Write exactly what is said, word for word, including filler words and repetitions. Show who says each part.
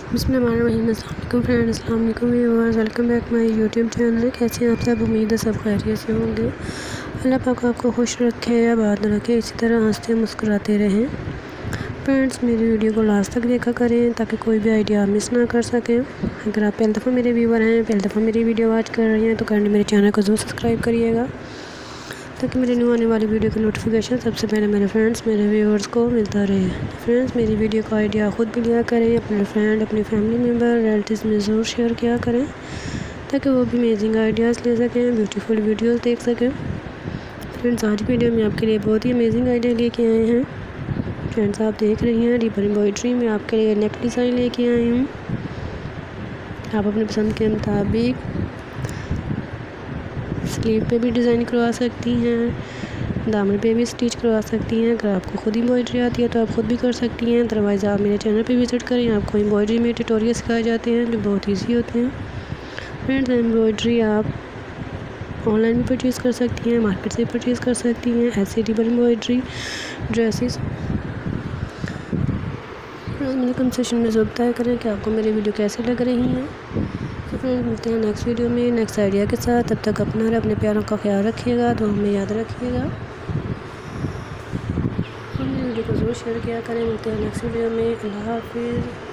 Speaker 1: बिस्मिल्लाहिर्रहमानिर्रहीम। अस्सलाम फ्रेंड्स, अस्सलाम वालेकुम viewers, welcome back my YouTube channel. कैसे हैं आप सब? उम्मीद है सब खैरियत से होंगे। अल्लाह पाक आपको खुश रखे, आबाद रखे, इसी तरह हंसते मुस्कुराते रहें। फ्रेंड्स, मेरी वीडियो को लास्ट तक देखा करें ताकि कोई भी आइडिया मिस ना कर सकें। अगर आप पहली दफ़ा मेरे व्यूअर हैं, पहली दफ़ा मेरी वीडियो वॉच कर रही हैं तो काइंडली मेरे चैनल को ज़रूर सब्सक्राइब करिएगा ताकि मेरे न्यू आने वाली वीडियो की नोटिफिकेशन सबसे पहले मेरे फ्रेंड्स मेरे व्यूअर्स को मिलता रहे। फ्रेंड्स, मेरी वीडियो का आइडिया ख़ुद भी लिया करें, अपने फ्रेंड, अपने फैमिली मेम्बर, रिलेटिव्स में ज़रूर शेयर किया करें ताकि वो भी अमेजिंग आइडियाज़ ले सकें, ब्यूटीफुल वीडियोस देख सकें। फ्रेंड्स, आज वीडियो में आपके लिए बहुत ही अमेजिंग आइडिया लेके आए हैं। फ्रेंड्स, आप देख रही हैं रिबन एम्ब्रॉयडरी में आपके लिए नेक डिज़ाइन लेके आई हूँ। आप अपने पसंद के मुताबिक स्लीव पे भी डिज़ाइन करवा सकती हैं, दामन पे भी स्टिच करवा सकती हैं। अगर आपको खुद एम्ब्रॉयडरी आती है तो आप खुद भी कर सकती हैं, अदरवाइज़ आप मेरे चैनल पे विज़िट करें। आपको एम्ब्रॉयडरी में ट्यूटोरियल सिखाए जाते हैं जो बहुत इजी होते हैं। फ्रेंड्स, एम्ब्रॉयडरी आप ऑनलाइन भी परचेज़ कर सकती हैं, मार्केट से परचेज़ कर सकती हैं। ऐसे रिबन एम्ब्रॉयडरी ड्रेसेस मेरे कमेंट सेक्शन में ज़रूर बताया करें कि आपको मेरी वीडियो कैसी लग रही हैं। तो फ्रेंड्स, मिलते हैं नेक्स्ट वीडियो में नेक्स्ट आइडिया के साथ। तब तक अपना और अपने प्यारों का ख्याल रखिएगा, तो हमें याद रखिएगा और मेरी वीडियो को ज़रूर शेयर किया करें। मिलते हैं नेक्स्ट वीडियो में। अल्लाह हाफिज़।